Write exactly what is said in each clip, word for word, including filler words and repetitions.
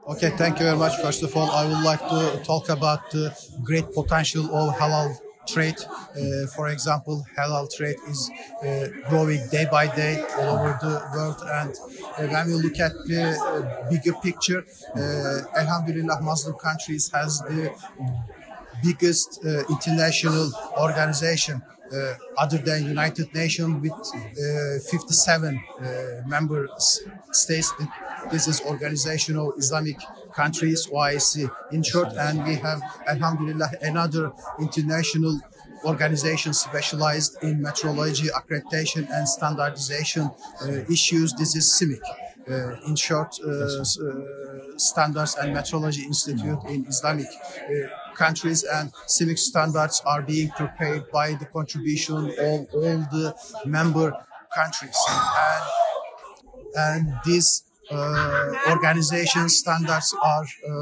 Okay, thank you very much. First of all, I would like to talk about the great potential of halal trade. Uh, for example, halal trade is uh, growing day by day all over the world. And uh, when we look at the uh, bigger picture, uh, Alhamdulillah, Muslim countries has the biggest uh, international organization uh, other than United Nations with uh, fifty-seven uh, member states. This is Organization of Islamic Countries, O I C in short, and we have, Alhamdulillah, another international organization specialized in metrology, accreditation, and standardization uh, issues. This is CIMIC. Uh, in short, uh, uh, Standards and Metrology Institute in Islamic uh, countries, and CIMIC standards are being prepared by the contribution of all the member countries. And, and these uh, organization standards are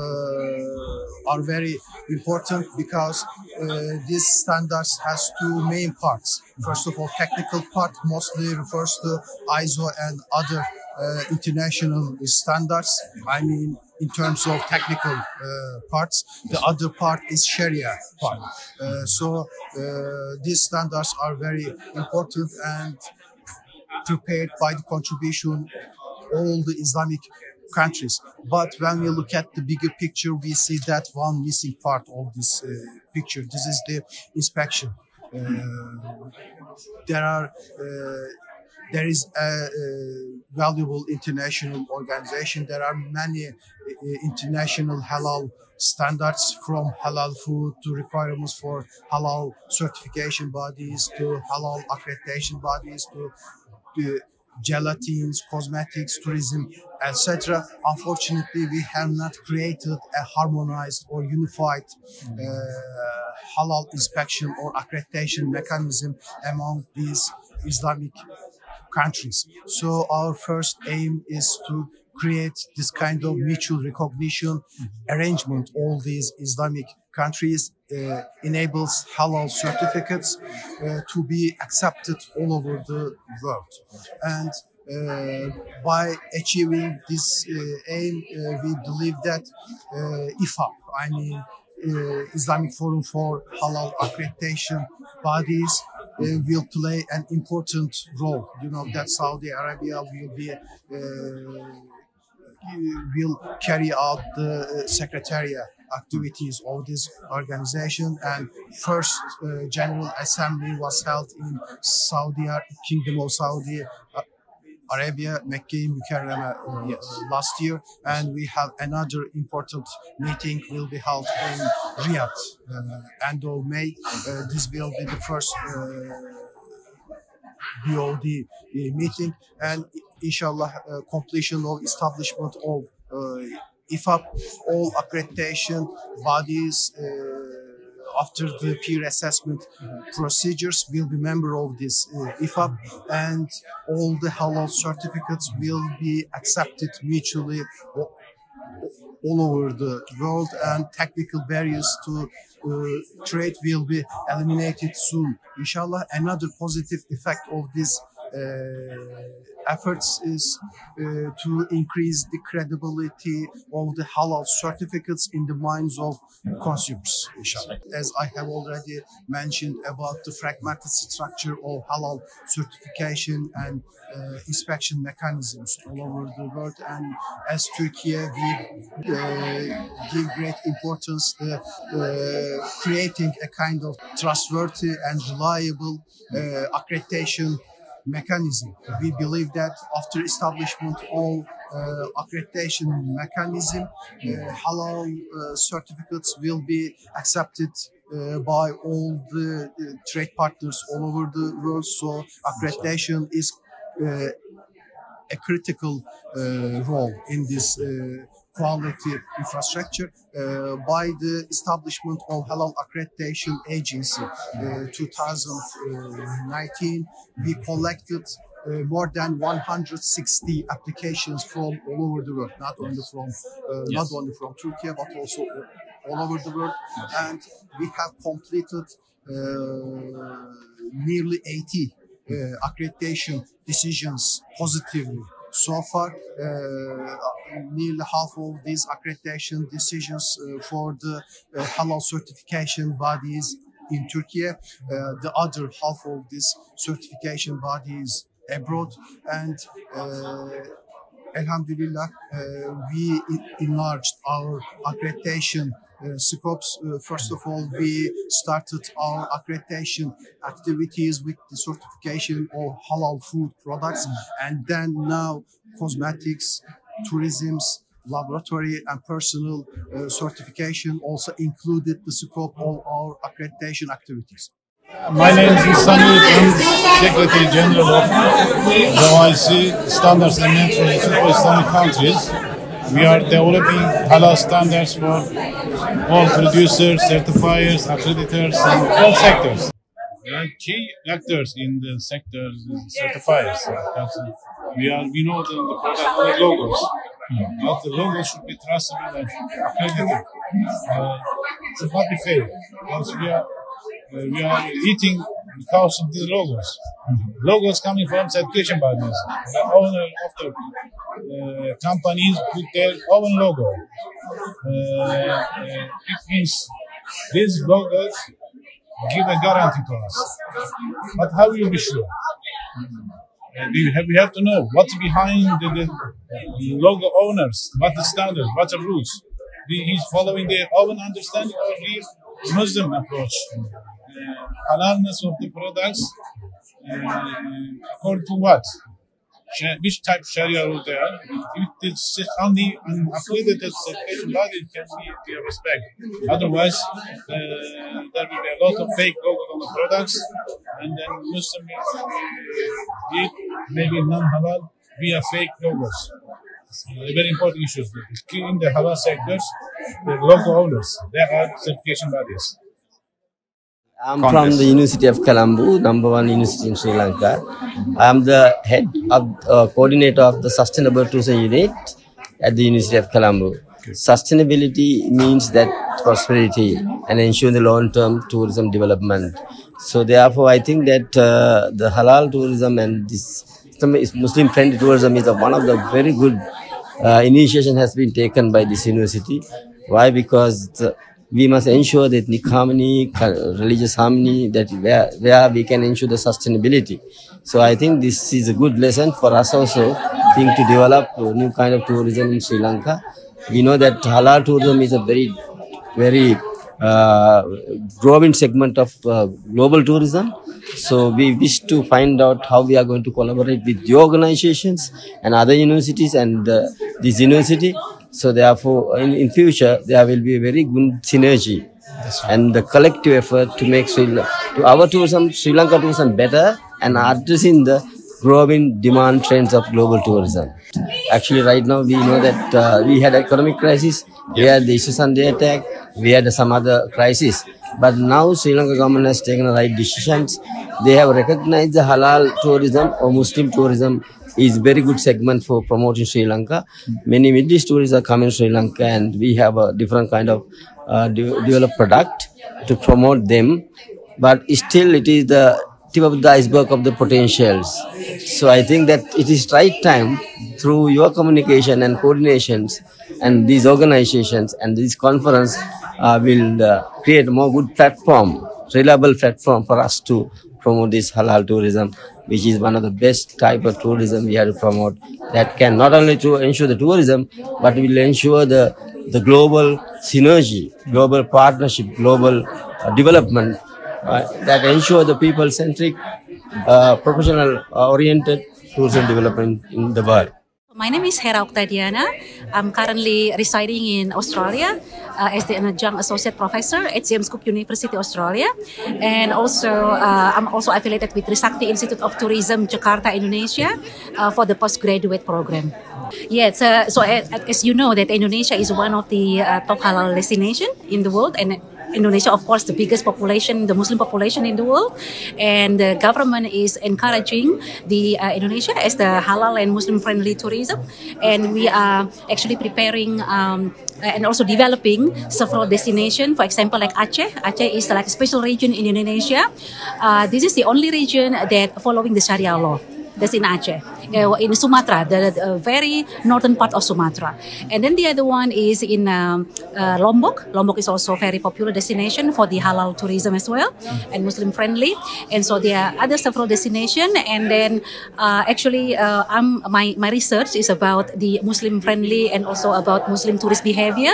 uh, are very important because uh, these standards has two main parts. First of all, technical part mostly refers to I S O and other Uh, international standards. I mean, in terms of technical uh, parts. The other part is Sharia part. Uh, so uh, these standards are very important and prepared by the contribution all the Islamic countries. But when we look at the bigger picture, we see that one missing part of this uh, picture. This is the inspection. Uh, there are uh, There is a, a valuable international organization. There are many uh, international halal standards, from halal food to requirements for halal certification bodies to halal accreditation bodies to uh, gelatines, cosmetics, tourism, et cetera. Unfortunately, we have not created a harmonized or unified uh, halal inspection or accreditation mechanism among these Islamic countries. So our first aim is to create this kind of mutual recognition arrangement. All these Islamic countries uh, enables halal certificates uh, to be accepted all over the world. And uh, by achieving this uh, aim, uh, we believe that uh, I F A P, I mean uh, Islamic Forum for Halal Accreditation Bodies, Uh, will play an important role. You know that Saudi Arabia will be uh, will carry out the uh, secretariat activities of this organization, and first uh, General Assembly was held in Saudi Kingdom of Saudi Arabia, Mecca Mukarrama uh, yes. last year, and we have another important meeting will be held in Riyadh uh, end of May. Uh, this will be the first uh, B O D uh, meeting, and inshallah uh, completion of establishment of uh, I F A P, all accreditation bodies uh, after the peer assessment procedures will be member of this uh, I F A P, and all the halal certificates will be accepted mutually all over the world, and technical barriers to uh, trade will be eliminated soon. Inshallah, another positive effect of this uh, efforts is uh, to increase the credibility of the halal certificates in the minds of consumers, inshallah. As I have already mentioned about the fragmented structure of halal certification and uh, inspection mechanisms all over the world, and as Turkey, we uh, give great importance to uh, creating a kind of trustworthy and reliable uh, accreditation mechanism. We believe that after establishment of uh, accreditation mechanism, uh, halal uh, certificates will be accepted uh, by all the uh, trade partners all over the world. So accreditation is uh, a critical uh, role in this uh, quality infrastructure. Uh, by the establishment of Halal Accreditation Agency uh, two thousand nineteen, we collected uh, more than one hundred sixty applications from all over the world, not only from uh, yes. not only from Turkey but also all over the world, and we have completed uh, nearly eighty uh, accreditation decisions positively so far. Uh, nearly half of these accreditation decisions uh, for the uh, halal certification bodies in Turkey. Uh, the other half of this certification bodies abroad, and uh, Alhamdulillah, uh, we enlarged our accreditation uh, scopes. Uh, first of all, we started our accreditation activities with the certification of halal food products, and then now cosmetics, tourism, laboratory and personal uh, certification also included the scope of our accreditation activities. My name is Sami, I'm Secretary General of the O I C Standards and Network for Islamic countries. We are developing halal standards for all producers, certifiers, accreditors, and all sectors. There are key actors in the sector, certifiers. We are, we know the, the product logos, but the logos should be trustable and accredited. Uh, it should not be fake. Because we are Uh, we are eating because of these logos. Mm-hmm. Logos coming from certification bodies. The owner of the uh, companies put their own logo. Uh, uh, it means these logos give a guarantee to us. But how will we be sure? Uh, we, have, we have to know what's behind the, the logo owners, what the standards, what the rules. He's following their own understanding or real Muslim approach. Uh, halalness of the products uh, according to what? Which type of Sharia rule they are? If it's just only an accredited certification body, it can be, be a respect. Otherwise, uh, there will be a lot of fake logos on the products, and then Muslim uh, eat maybe non-halal via fake logos. Uh, very important issues. In the halal sectors, the logo owners, they are certification bodies. I'm Congress. From the University of Colombo, number one university in Sri Lanka. I'm the head of uh, coordinator of the Sustainable Tourism Unit at the University of Colombo. Good. Sustainability means that prosperity and ensure the long-term tourism development. So therefore, I think that uh, the halal tourism and this Muslim-friendly tourism is a, one of the very good uh, initiation has been taken by this university. Why? Because the, we must ensure that harmony, religious harmony, that where, where we can ensure the sustainability. So I think this is a good lesson for us also, think to develop a new kind of tourism in Sri Lanka. We know that halal tourism is a very, very uh, growing segment of uh, global tourism. So we wish to find out how we are going to collaborate with the organizations and other universities and uh, this university. So therefore, in, in future, there will be a very good synergy and the collective effort to make Sri, to our tourism, Sri Lanka tourism better and addressing the growing demand trends of global tourism. Actually, right now, we know that uh, we had economic crisis, we had the Sunday attack, we had some other crisis. But now Sri Lanka government has taken the right decisions. They have recognized the halal tourism or Muslim tourism is very good segment for promoting Sri Lanka. Many Middle East tourists are coming to Sri Lanka, and we have a different kind of uh, de developed product to promote them. But still, it is the tip of the iceberg of the potentials. So I think that it is right time through your communication and coordinations and these organizations and this conference uh, will uh, create a more good platform, reliable platform for us to promote this halal tourism, which is one of the best type of tourism we have to promote, that can not only to ensure the tourism, but will ensure the, the global synergy, global partnership, global uh, development uh, that ensure the people-centric, uh, professional-oriented tourism development in the world. My name is Hera Oktadiana. I'm currently residing in Australia uh, as the adjunct associate professor at James Cook University, Australia, and also uh, I'm also affiliated with Trisakti Institute of Tourism, Jakarta, Indonesia, uh, for the postgraduate program. Yes, uh, so as, as you know, that Indonesia is one of the uh, top halal destination in the world, and Indonesia, of course, the biggest population, the Muslim population in the world, and the government is encouraging the uh, Indonesia as the halal and Muslim-friendly tourism, and we are actually preparing um, and also developing several destinations. For example, like Aceh. Aceh is like a special region in Indonesia. Uh, this is the only region that following the Sharia law. That's in Aceh, uh, in Sumatra, the, the very northern part of Sumatra. And then the other one is in um, uh, Lombok. Lombok is also a very popular destination for the halal tourism as well, and Muslim friendly. And so there are other several destinations. And then uh, actually, uh, I'm, my, my research is about the Muslim friendly and also about Muslim tourist behavior.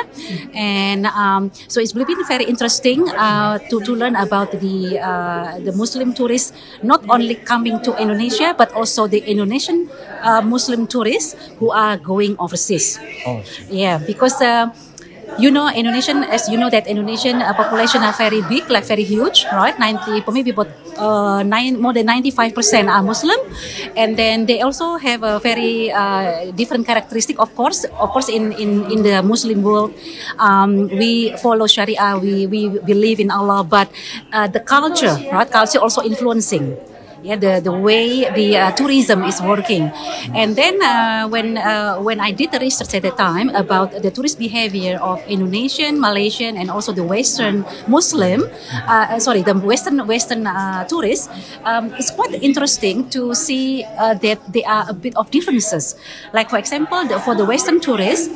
And um, so it's been very interesting uh, to, to learn about the, uh, the Muslim tourists, not only coming to Indonesia, but also the Indonesian uh, Muslim tourists who are going overseas. Oh. Yeah, because uh, you know, Indonesian, as you know, that Indonesian uh, population are very big, like very huge, right? ninety, maybe about uh, nine, more than ninety-five percent are Muslim, and then they also have a very uh, different characteristic. Of course, of course, in in, in the Muslim world, um, we follow Sharia, we we believe in Allah, but uh, the culture, right? Culture also influencing. Yeah, the, the way the uh, tourism is working. And then uh, when uh, when I did the research at the time about the tourist behavior of Indonesian, Malaysian, and also the Western Muslim, uh, sorry, the Western Western uh, tourists, um, it's quite interesting to see uh, that there are a bit of differences. Like for example, the, for the Western tourists,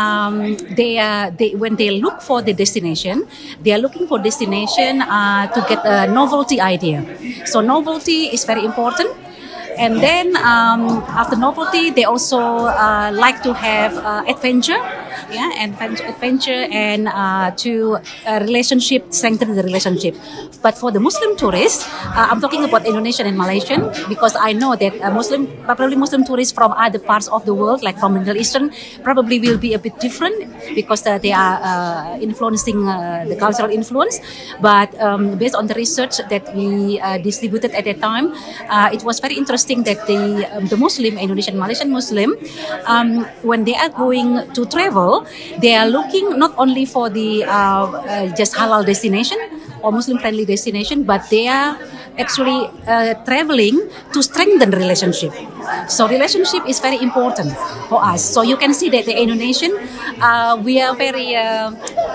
um, they, uh, they when they look for the destination, they are looking for destination uh, to get a novelty idea. So novelty is very important. And then um, after novelty, they also uh, like to have uh, adventure, yeah, and adventure and uh, to uh, relationship, strengthen the relationship. But for the Muslim tourists, uh, I'm talking about Indonesian and Malaysian, because I know that uh, Muslim, probably Muslim tourists from other parts of the world, like from Middle Eastern, probably will be a bit different because uh, they are uh, influencing uh, the cultural influence. But um, based on the research that we uh, distributed at that time, uh, it was very interesting that the um, the Muslim, Indonesian, Malaysian Muslim, um, when they are going to travel, they are looking not only for the uh, uh, just halal destination or Muslim friendly destination, but they are actually uh, traveling to strengthen relationship. So relationship is very important for us. So you can see that the Indonesian, uh, we are very uh, uh,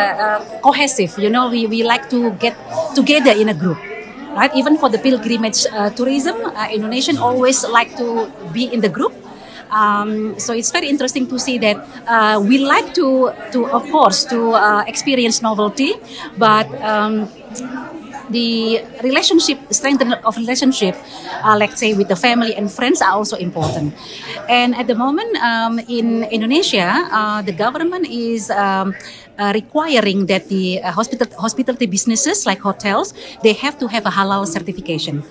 uh, cohesive. You know, we, we like to get together in a group. Right, even for the pilgrimage uh, tourism, uh, Indonesian always like to be in the group. Um, so it's very interesting to see that uh, we like to, to of course, to uh, experience novelty, but um, the relationship, strength of relationship, uh, let's say with the family and friends, are also important. And at the moment um, in Indonesia, uh, the government is um, uh, requiring that the uh, hospital, hospitality businesses like hotels, they have to have a halal certification.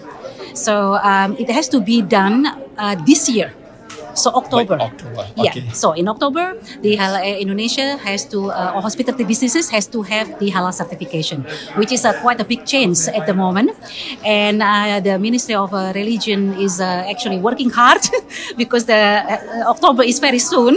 So um, it has to be done uh, this year. So October. Wait, October. Yeah. Okay. So in October, the halal, uh, Indonesia has to, uh, or hospitality businesses has to have the halal certification, which is uh, quite a big change at the moment. And uh, the Ministry of uh, Religion is uh, actually working hard because the uh, October is very soon.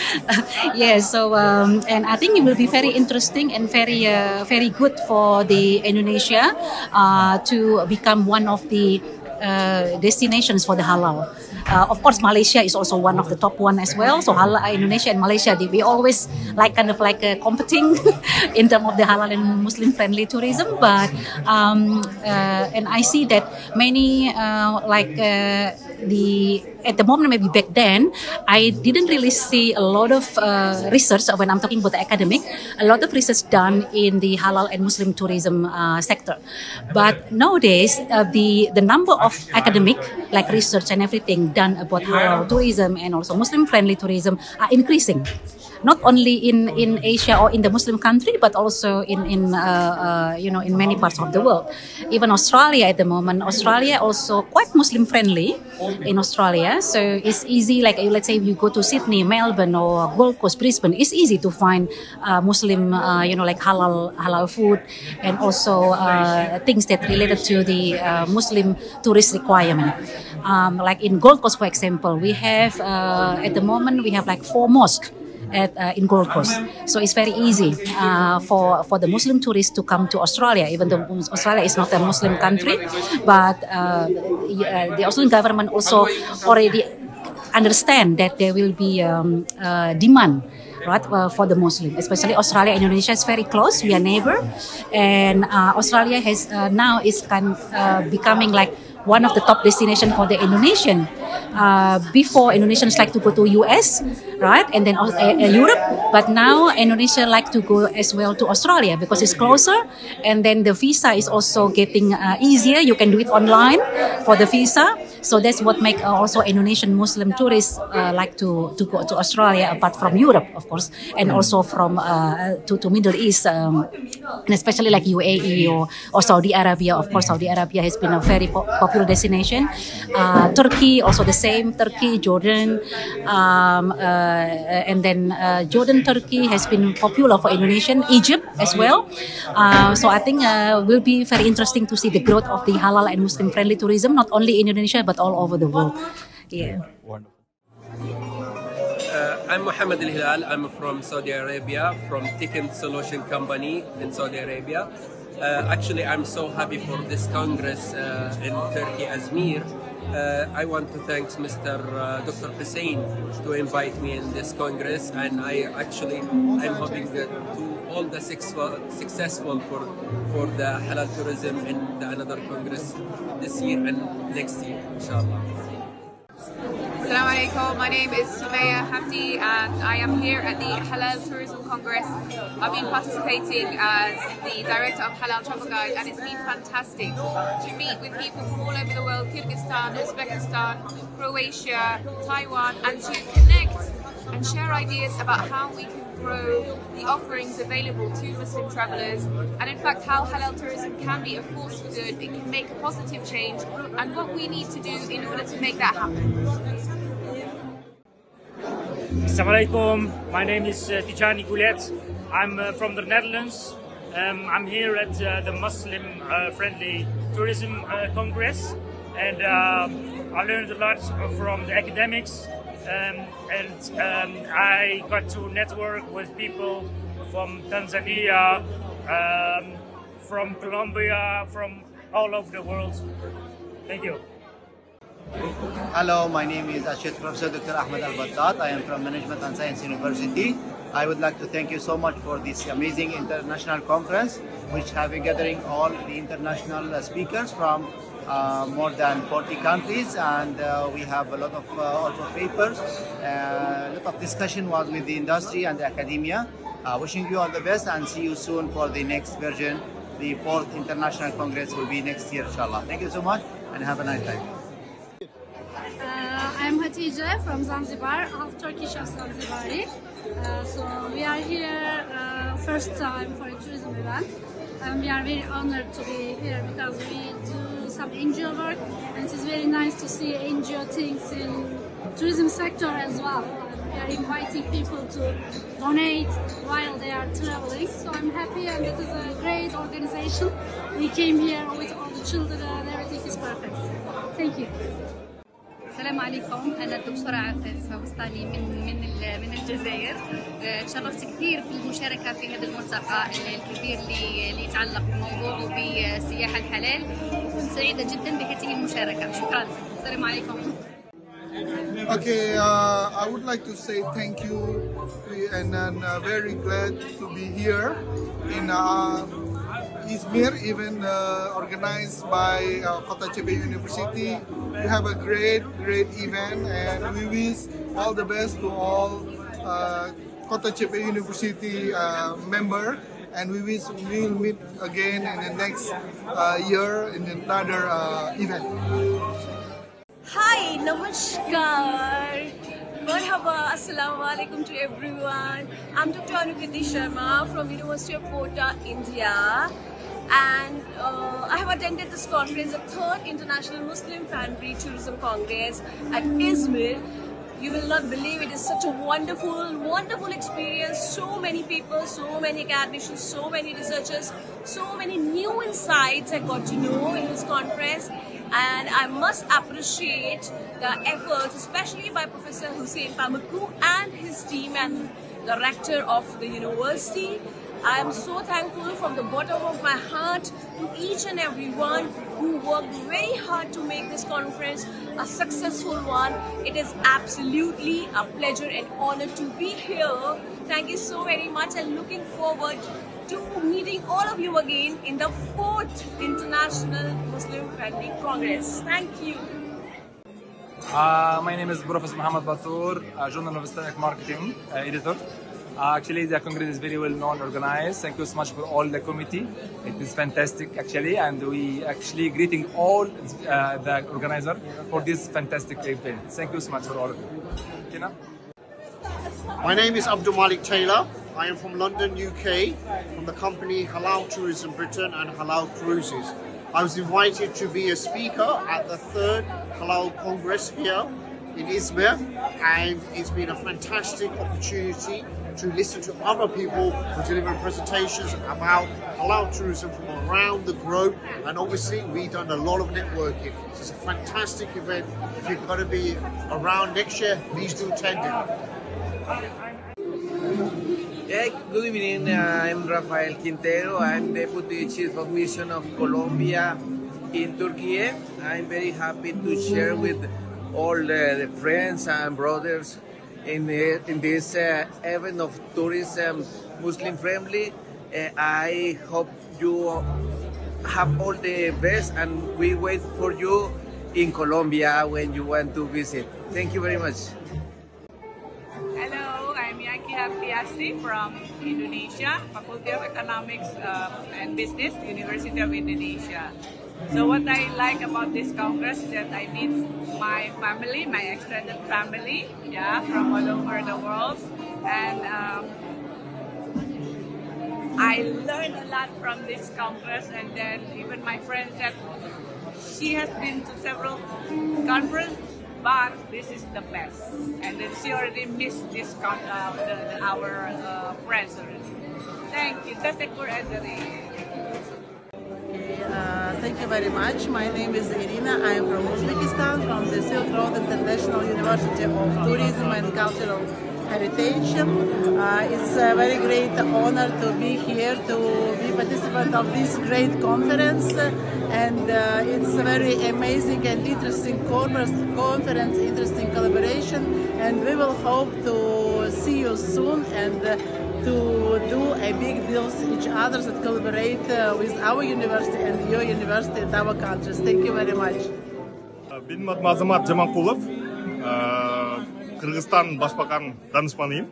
Yeah. So um, and I think it will be very interesting and very uh, very good for the Indonesia uh, to become one of the uh, destinations for the halal. Uh, of course, Malaysia is also one of the top one as well. So halal, Indonesia and Malaysia, they, we always like kind of like uh, competing in terms of the halal and Muslim friendly tourism. But um, uh, and I see that many uh, like uh, the at the moment, maybe back then, I didn't really see a lot of uh, research when I'm talking about the academic, a lot of research done in the halal and Muslim tourism uh, sector. But nowadays, uh, the the number of academic like research and everything done about halal tourism and also Muslim friendly tourism are increasing. Not only in, in Asia or in the Muslim country, but also in, in uh, uh, you know, in many parts of the world. Even Australia at the moment, Australia also quite Muslim friendly in Australia. So it's easy, like let's say you go to Sydney, Melbourne or Gold Coast, Brisbane, it's easy to find uh, Muslim, uh, you know, like halal, halal food and also uh, things that related to the uh, Muslim tourist requirement. Um, like in Gold Coast, for example, we have, uh, at the moment, we have like four mosques At, uh, in Gold Coast. So it's very easy uh, for, for the Muslim tourists to come to Australia, even though Australia is not a Muslim country, but uh, the Australian government also already understand that there will be um, uh, demand, right, uh, for the Muslim, especially Australia and Indonesia is very close. We are neighbor, and uh, Australia has uh, now is kind uh, becoming like one of the top destinations for the Indonesian. Uh, before, Indonesians like to go to U S, right, and then uh, uh, Europe. But now Indonesia like to go as well to Australia because it's closer, and then the visa is also getting uh, easier. You can do it online for the visa. So that's what make uh, also Indonesian Muslim tourists uh, like to, to go to Australia, apart from Europe, of course, and also from uh, to, to Middle East, um, and especially like U A E or, or Saudi Arabia. Of course, Saudi Arabia has been a very po popular destination. Uh, Turkey, also the same. Turkey, Jordan, um, uh, and then uh, Jordan, Turkey has been popular for Indonesian. Egypt as well. Uh, so I think uh, will be very interesting to see the growth of the halal and Muslim-friendly tourism, not only in Indonesia but all over the world. Yeah. Wonderful. Uh, I'm Mohammed Al-Hilal. I'm from Saudi Arabia, from Ticket Solution Company in Saudi Arabia. Uh, actually, I'm so happy for this Congress uh, in Turkey, Izmir. Uh, I want to thank Mister Uh, Doctor Hussein to invite me in this Congress, and I actually I'm hoping that to all the successful, successful for for the halal tourism in the another Congress this year and next year, inshallah. Assalamu alaikum. My name is Sumaya Hamdi and I am here at the Halal Tourism Congress. I've been participating as the director of Halal Travel Guide, and it's been fantastic to meet with people from all over the world, Kyrgyzstan, Uzbekistan, Croatia, Taiwan, and to connect and share ideas about how we can grow the offerings available to Muslim travelers, and in fact how halal tourism can be a force for good, it can make a positive change, and what we need to do in order to make that happen. Assalamualaikum. My name is uh, Tijani Goulet. I'm uh, from the Netherlands. Um, I'm here at uh, the Muslim uh, Friendly Tourism uh, Congress, and um, I learned a lot from the academics. Um, and um, I got to network with people from Tanzania, um, from Colombia, from all over the world. Thank you. Hello, my name is Ashit Professor Doctor Ahmed Al-Battat. I am from Management and Science University. I would like to thank you so much for this amazing international conference, which have been gathering all the international uh, speakers from Uh, more than forty countries, and uh, we have a lot of uh, also papers. Uh, a lot of discussion was with the industry and the academia. Uh, wishing you all the best and see you soon for the next version. The fourth International Congress will be next year, inshallah. Thank you so much and have a nice time. Uh, I'm Hatice from Zanzibar, half Turkish, half Zanzibari. Uh, so we are here uh, first time for a tourism event, and we are very honored to be here because we do some N G O work, and it is very nice to see N G O things in tourism sector as well. We are inviting people to donate while they are traveling, so I'm happy, and it is a great organization. We came here with all the children and everything is perfect. Thank you. السلام عليكم. أنا الدكتورة عفاف وسطاني من من من الجزائر. تشرفت كثير بالمشاركة في هذا الملتقى الكبير اللي يتعلق بموضوعه بالسياحة الحلال، وكنت سعيدة جدا بهذه المشاركة. شكرا. السلام عليكم. Okay, uh, I would like to say thank you, and I'm uh, very glad to be here in uh, Izmir, even uh, organized by uh, Kota Cebe University. We have a great, great event, and we wish all the best to all uh, Kota Cebe University uh, member, and we wish we will meet again in the next uh, year in another uh, event. Hi, Namaskar. Marhaba, Assalamu alaikum to everyone. I'm Doctor Anukiti Sharma from University of Kota, India. And uh, I have attended this conference, the third International Muslim Friendly Tourism Congress at Izmir. You will not believe it is such a wonderful, wonderful experience. So many people, so many academicians, so many researchers, so many new insights I got to know in this conference. And I must appreciate the efforts, especially by Professor Hussein Pamaku and his team and the rector of the university. I am so thankful from the bottom of my heart to each and everyone who worked very hard to make this conference a successful one. It is absolutely a pleasure and honor to be here. Thank you so very much, and looking forward to meeting all of you again in the fourth International Muslim Friendly Congress. Thank you. Uh, my name is Professor Muhammad Batur, uh, Journal of Islamic Marketing uh, editor. Uh, actually, the Congress is very well known, organized. Thank you so much for all the committee. It is fantastic, actually, and we actually greeting all uh, the organizer for this fantastic event. Thank you so much for all of you. Tina? My name is Abdul Malik Taylor. I am from London, U K, from the company Halal Tourism Britain and Halal Cruises. I was invited to be a speaker at the third Halal Congress here in Izmir, and it's been a fantastic opportunity to listen to other people who deliver presentations about halal tourism from around the globe, and obviously we've done a lot of networking. So it's a fantastic event. If you're going to be around next year, please do attend it. Yeah, good evening. Uh, I'm Rafael Quintero. I'm Deputy Chief of Mission of Colombia in Turkey. I'm very happy to share with all uh, the friends and brothers in, the, in this uh, event of tourism, Muslim friendly. Uh, I hope you have all the best, and we wait for you in Colombia when you want to visit. Thank you very much. Hello, I'm Yaki Hafiasi from Indonesia, Faculty of Economics uh, and Business, University of Indonesia. So what I like about this Congress is that I meet my family, my extended family, yeah, from all over the world, and um, I learned a lot from this Congress. And then even my friend said she has been to several conferences, but this is the best. And then she already missed this con uh, the, the, our uh, friends already. Thank you. Teşekkür ederim. Uh, thank you very much. My name is Irina. I am from Uzbekistan, from the Silk Road International University of Tourism and Cultural Heritage. Uh, it's a very great honor to be here, to be participant of this great conference, and uh, it's a very amazing and interesting conference, interesting collaboration, and we will hope to see you soon and uh, to do a big deal with each other that collaborate uh, with our university and your university and our countries. Thank you very much. Benim adım Azamat Jamankulov, Kırgızstan Başbakan danışmanıyım.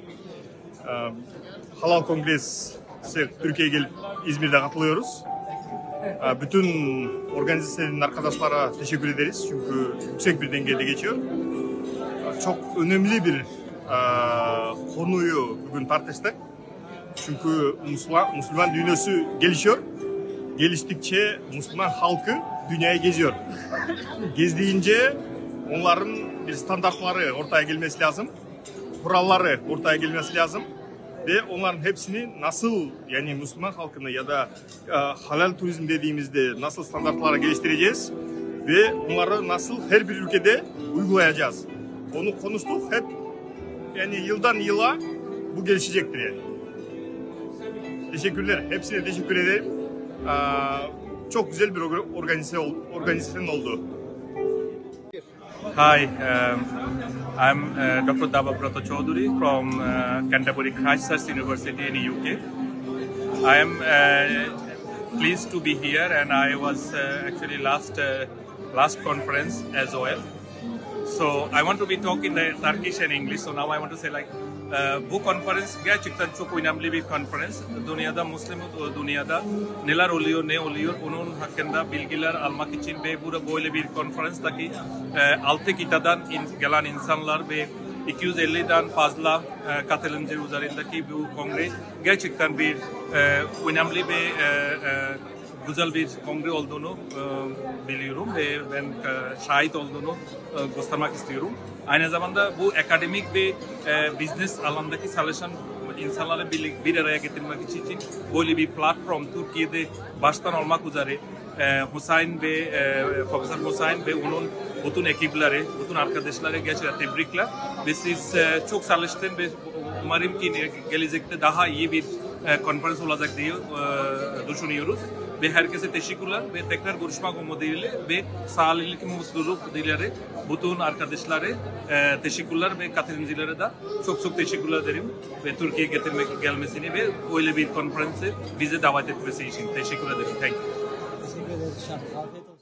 Halal Kongresi Türkiye'ye gelip İzmir'de katılıyoruz. Bütün organizasyonun arkadaşlara teşekkür ederiz çünkü yüksek bir dengede geçiyor. Çok önemli bir konuyu bugün tartıştık. Çünkü Müslüman, Müslüman dünyası gelişiyor. Geliştikçe Müslüman halkı dünyayı geziyor. Gezdiğince onların bir standartları ortaya gelmesi lazım. Kuralları ortaya gelmesi lazım. Ve onların hepsini nasıl, yani Müslüman halkını ya da e, halal turizm dediğimizde nasıl standartlara geliştireceğiz ve onları nasıl her bir ülkede uygulayacağız. Onu konuştuk hep, yani yıldan yıla bu gelişecektir yani. Teşekkürler, hepsine teşekkür ederim. Ee, çok güzel bir organizasyon, organizasyon oldu. Hi, um, I'm uh, Doctor Davabrata Chaudhary from uh, Canterbury Christchurch University in the U K. I am uh, pleased to be here, and I was uh, actually last uh, last conference as well. So I want to be talking the Turkish and English. So now I want to say like uh, bu konferans gerçekten çok önemli bir konferans. Dünyada Müslüman dünyada neler oluyor, ne oluyor onun hakkında bilgiler almak için ve burada böyle bir konferanstaki e, altı kıtadan in, gelen insanlar ve iki yüz elliden fazla e, katılımcı üzerindeki bu kongre gerçekten bir e, önemli ve e, e, güzel bir kongre olduğunu e, biliyorum ve ben e, şahit olduğunu e, göstermek istiyorum. Aynı zamanda bu akademik ve e, business alandaki çalışan insanları bir, bir araya getirmek için böyle bir platform Türkiye'de baştan olmak üzere e, Hüseyin ve e, Profesör Hüseyin ve onun bütün ekipleri, bütün arkadaşları gerçekten tebrikler. Ve siz e, çok çalıştın ve umarım ki gelecekte daha iyi bir e, konferans olacak diye e, düşünüyoruz. ve herkese teşekkürler ve tekrar görüşmek umuduyla ve sağlıklı mutluluk dilerim. Bütün arkadaşları e, teşekkürler ve katılımcılara da çok çok teşekkürler ederim ve Türkiye'ye getirmek gelmesini ve öyle bir konferansı bize davet etmesi için teşekkür ederim. Thank you. Teşekkür ederiz.